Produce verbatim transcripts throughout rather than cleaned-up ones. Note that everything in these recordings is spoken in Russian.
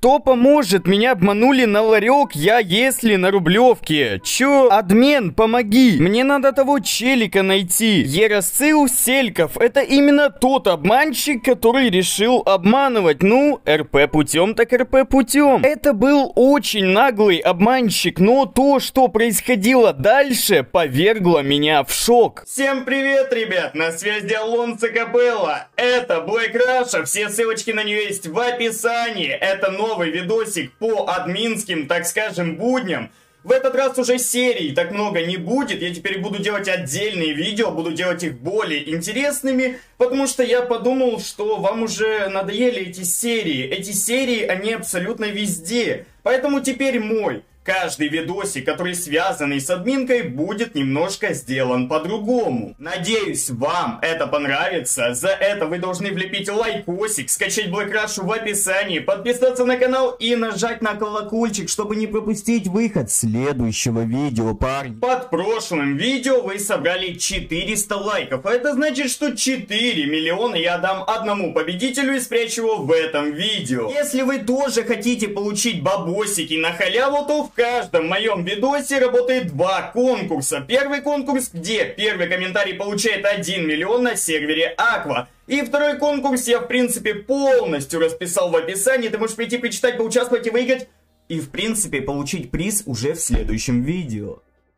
Кто поможет? Меня обманули на ларек, я если на Рублевке. Чё? Адмен, помоги. Мне надо того челика найти. Ерасыл Сельков. Это именно тот обманщик, который решил обманывать. Ну, РП путем так РП путем. Это был очень наглый обманщик, но то, что происходило дальше, повергло меня в шок. Всем привет, ребят! На связи Алонсо Капелла. Это Black Russia. Все ссылочки на нее есть в описании. Это новый видосик по админским, так скажем, будням. В этот раз уже серий так много не будет. Я теперь буду делать отдельные видео, буду делать их более интересными, потому что я подумал, что вам уже надоели эти серии. Эти серии, они абсолютно везде. Поэтому теперь мой каждый видосик, который связанный с админкой, будет немножко сделан по-другому. Надеюсь, вам это понравится. За это вы должны влепить лайкосик, скачать Black Russia в описании, подписаться на канал и нажать на колокольчик, чтобы не пропустить выход следующего видео, парни. Под прошлым видео вы собрали четыреста лайков, а это значит, что четыре миллиона я дам одному победителю и спрячу его в этом видео. Если вы тоже хотите получить бабосики на халяву, то в В каждом моем видосе работает два конкурса. Первый конкурс, где первый комментарий получает один миллион на сервере Аква. И второй конкурс я, в принципе, полностью расписал в описании. Ты можешь прийти, почитать, поучаствовать и выиграть. И, в принципе, получить приз уже в следующем видео.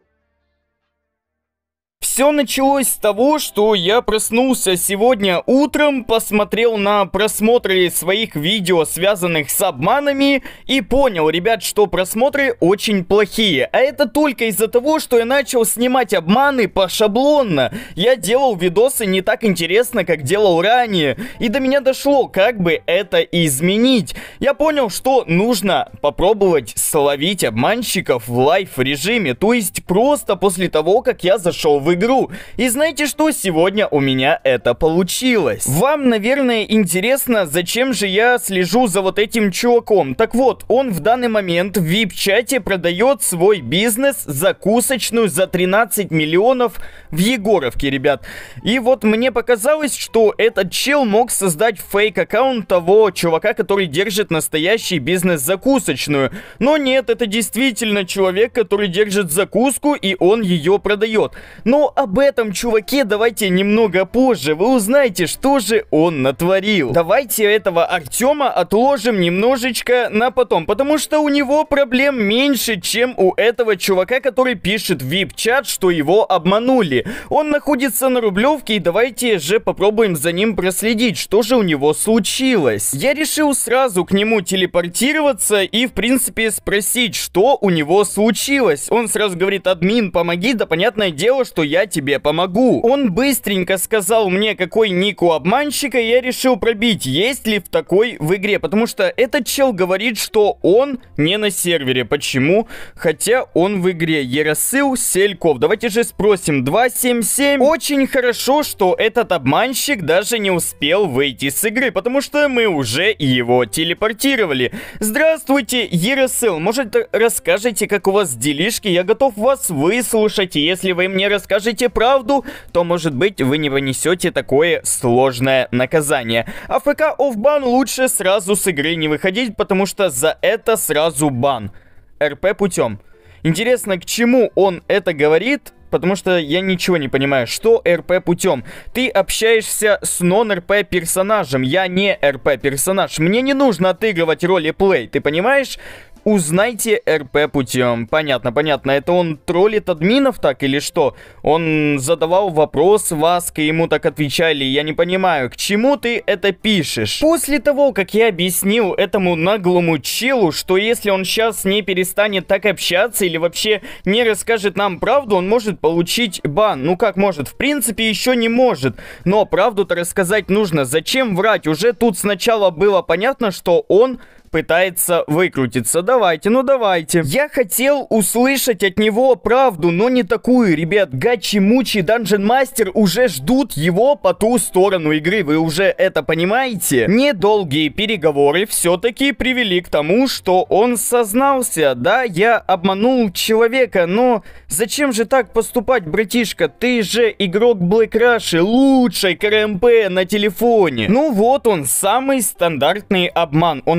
Все началось с того, что я проснулся сегодня утром, посмотрел на просмотры своих видео, связанных с обманами, и понял, ребят, что просмотры очень плохие. А это только из-за того, что я начал снимать обманы пошаблонно. Я делал видосы не так интересно, как делал ранее. И до меня дошло, как бы это изменить. Я понял, что нужно попробовать словить обманщиков в лайв-режиме. То есть просто после того, как я зашел в игру. И знаете что? Сегодня у меня это получилось. Вам, наверное, интересно, зачем же я слежу за вот этим чуваком. Так вот, он в данный момент в вип-чате продает свой бизнес, закусочную, за тринадцать миллионов в Егоровке, ребят. И вот мне показалось, что этот чел мог создать фейк-аккаунт того чувака, который держит настоящий бизнес-закусочную. Но нет, это действительно человек, который держит закуску, и он ее продает. Но об этом чуваке давайте немного позже. Вы узнаете, что же он натворил. Давайте этого Артема отложим немножечко на потом, потому что у него проблем меньше, чем у этого чувака, который пишет в вип-чат, что его обманули. Он находится на Рублевке, и давайте же попробуем за ним проследить, что же у него случилось. Я решил сразу к нему телепортироваться и, в принципе, спросить, что у него случилось. Он сразу говорит: админ, помоги, да понятное дело, что я тебе помогу. Он быстренько сказал мне, какой ник у обманщика, и я решил пробить, есть ли в такой в игре, потому что этот чел говорит, что он не на сервере. Почему? Хотя он в игре. Ерасыл Сельков. Давайте же спросим. два семь семь. Очень хорошо, что этот обманщик даже не успел выйти с игры, потому что мы уже его телепортировали. Здравствуйте, Ерасыл. Может, расскажете, как у вас делишки? Я готов вас выслушать, и если вы мне расскажете правду, то, может быть, вы не понесете такое сложное наказание. А ФК оффбан лучше сразу с игры не выходить, потому что за это сразу бан. РП путем. Интересно, к чему он это говорит? Потому что я ничего не понимаю. Что РП путем? Ты общаешься с нон-РП персонажем. Я не РП персонаж. Мне не нужно отыгрывать ролеплей. Ты понимаешь? Узнайте РП путем. Понятно, понятно. Это он троллит админов так или что? Он задавал вопрос в Аск, и ему так отвечали. Я не понимаю, к чему ты это пишешь? После того, как я объяснил этому наглому челу, что если он сейчас не перестанет так общаться или вообще не расскажет нам правду, он может получить бан. Ну как может? В принципе, еще не может. Но правду-то рассказать нужно. Зачем врать? Уже тут сначала было понятно, что он пытается выкрутиться. Давайте, ну давайте. Я хотел услышать от него правду, но не такую, ребят. Гачи-мучи, Данжен Мастер уже ждут его по ту сторону игры. Вы уже это понимаете? Недолгие переговоры все-таки привели к тому, что он сознался. Да, я обманул человека, но зачем же так поступать, братишка? Ты же игрок Black Russia, лучшей КРМП на телефоне. Ну вот он, самый стандартный обман. Он просто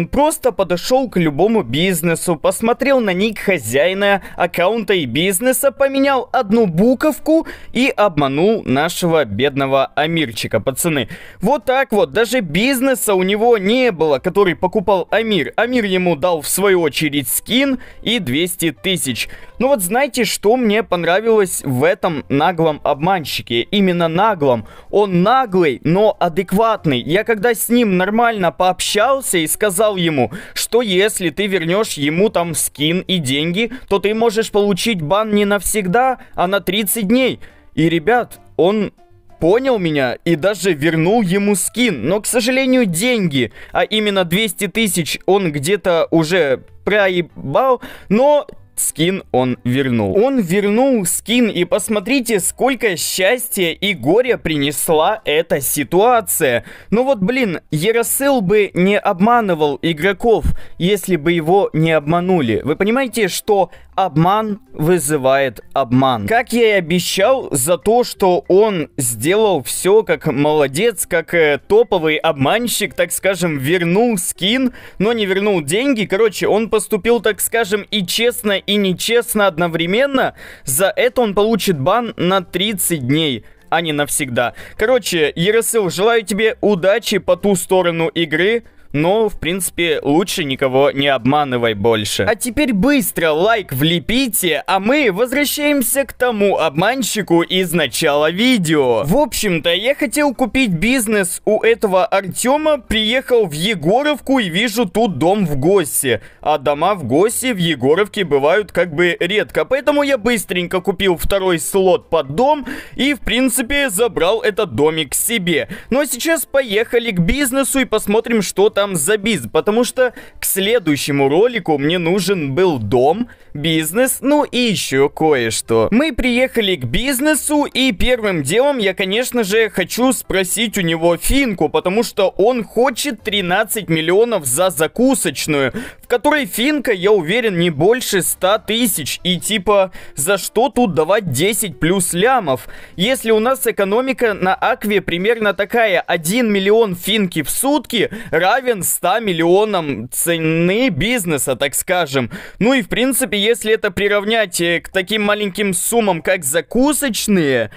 просто подошел к любому бизнесу, посмотрел на ник хозяина аккаунта и бизнеса, поменял одну буковку и обманул нашего бедного Амирчика, пацаны. Вот так вот, даже бизнеса у него не было, который покупал Амир. Амир ему дал в свою очередь скин и двести тысяч. Ну вот знаете, что мне понравилось в этом наглом обманщике? Именно наглом. Он наглый, но адекватный. Я когда с ним нормально пообщался и сказал ему, что если ты вернешь ему там скин и деньги, то ты можешь получить бан не навсегда, а на тридцать дней. И, ребят, он понял меня и даже вернул ему скин. Но, к сожалению, деньги, а именно двести тысяч, он где-то уже проебал, но скин он вернул. Он вернул скин, и посмотрите, сколько счастья и горя принесла эта ситуация. Ну вот, блин, Ерасыл бы не обманывал игроков, если бы его не обманули. Вы понимаете, что обман вызывает обман. Как я и обещал, за то, что он сделал все как молодец, как э, топовый обманщик, так скажем, вернул скин, но не вернул деньги. Короче, он поступил, так скажем, и честно, и нечестно одновременно. За это он получит бан на тридцать дней, а не навсегда. Короче, Ерасыл, желаю тебе удачи по ту сторону игры. Но, в принципе, лучше никого не обманывай больше. А теперь быстро лайк влепите, а мы возвращаемся к тому обманщику из начала видео. В общем-то, я хотел купить бизнес у этого Артема, приехал в Егоровку и вижу тут дом в Госе. А дома в Госе в Егоровке бывают как бы редко, поэтому я быстренько купил второй слот под дом и, в принципе, забрал этот домик себе. Ну а сейчас поехали к бизнесу и посмотрим, что там за биз, потому что к следующему ролику мне нужен был дом, бизнес, ну и еще кое-что. Мы приехали к бизнесу, и первым делом я, конечно же, хочу спросить у него финку, потому что он хочет тринадцать миллионов за закусочную, в которой финка, я уверен, не больше ста тысяч, и типа, за что тут давать десять плюс лямов? Если у нас экономика на Акве примерно такая, один миллион финки в сутки равен ста миллионам цены бизнеса, так скажем. Ну и в принципе, если это приравнять к таким маленьким суммам, как закусочные,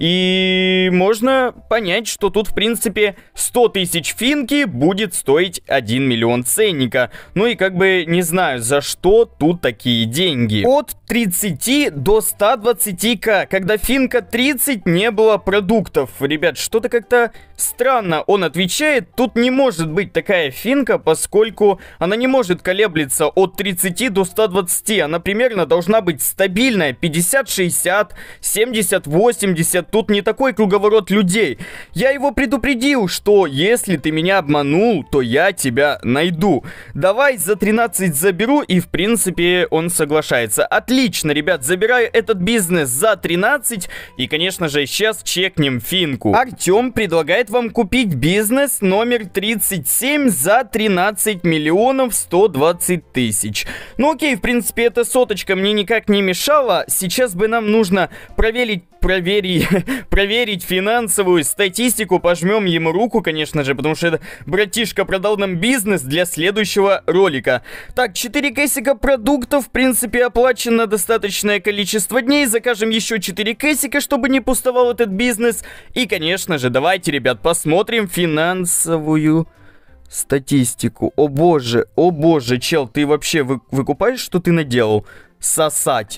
и можно понять, что тут, в принципе, сто тысяч финки будет стоить один миллион ценника. Ну и как бы не знаю, за что тут такие деньги. От тридцати до ста двадцати ка, когда финка тридцать, не было продуктов. Ребят, что-то как-то странно он отвечает. Тут не может быть такая финка, поскольку она не может колеблиться от тридцати до ста двадцати. Она примерно должна быть стабильная, пятьдесят шестьдесят, семьдесят восемьдесят. Тут не такой круговорот людей. Я его предупредил, что если ты меня обманул, то я тебя найду. Давай за тринадцать заберу, и в принципе он соглашается. Отлично, ребят, забираю этот бизнес за тринадцать, и конечно же сейчас чекнем финку. Артем предлагает вам купить бизнес номер тридцать семь за тринадцать миллионов сто двадцать тысяч. Ну окей, в принципе эта соточка мне никак не мешала. Сейчас бы нам нужно проверить Проверить, проверить финансовую статистику, пожмем ему руку, конечно же, потому что это братишка продал нам бизнес для следующего ролика. Так, четыре кэсика продуктов, в принципе, оплачено достаточное количество дней, закажем еще четыре кэсика, чтобы не пустовал этот бизнес. И, конечно же, давайте, ребят, посмотрим финансовую статистику. О боже, о боже, чел, ты вообще вы, выкупаешь, что ты наделал? Сосать.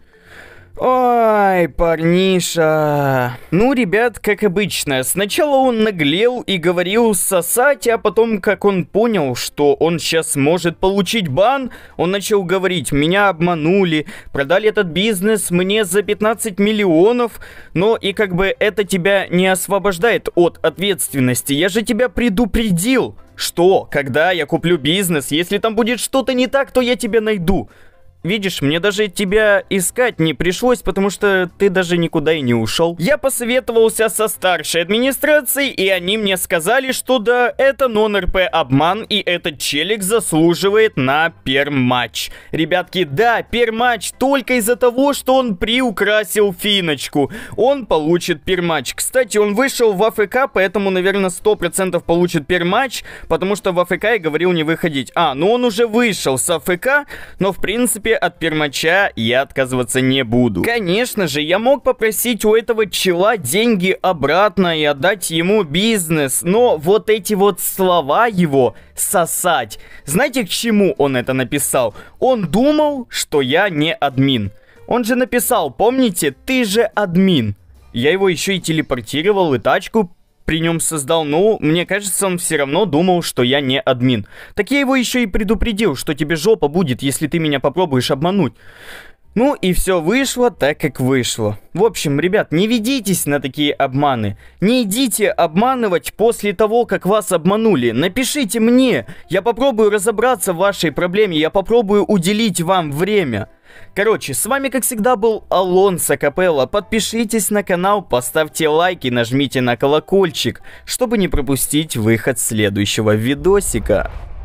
Ой, парниша. Ну, ребят, как обычно, сначала он наглел и говорил сосать, а потом, как он понял, что он сейчас может получить бан, он начал говорить: меня обманули, продали этот бизнес мне за пятнадцать миллионов, но и как бы это тебя не освобождает от ответственности. Я же тебя предупредил, что когда я куплю бизнес, если там будет что-то не так, то я тебя найду. видишь, мне даже тебя искать не пришлось, потому что ты даже никуда и не ушел. Я посоветовался со старшей администрацией, и они мне сказали, что да, это нон-РП обман, и этот челик заслуживает на перматч. Ребятки, да, перматч только из-за того, что он приукрасил финочку. Он получит перматч. Кстати, он вышел в АФК, поэтому, наверное, сто процентов получит перматч, потому что в АФК я говорил не выходить. А, ну он уже вышел с АФК, но в принципе от перматча я отказываться не буду. Конечно же, я мог попросить у этого чела деньги обратно и отдать ему бизнес, но вот эти вот слова его сосать. Знаете, к чему он это написал? Он думал, что я не админ. Он же написал, помните, ты же админ. Я его еще и телепортировал, и тачку при нем создал, но мне кажется, он все равно думал, что я не админ. Так я его еще и предупредил, что тебе жопа будет, если ты меня попробуешь обмануть. Ну и все вышло так, как вышло. В общем, ребят, не ведитесь на такие обманы. Не идите обманывать после того, как вас обманули. Напишите мне, я попробую разобраться в вашей проблеме, я попробую уделить вам время. Короче, с вами, как всегда, был Алонсо Капелло. Подпишитесь на канал, поставьте лайки, нажмите на колокольчик, чтобы не пропустить выход следующего видосика.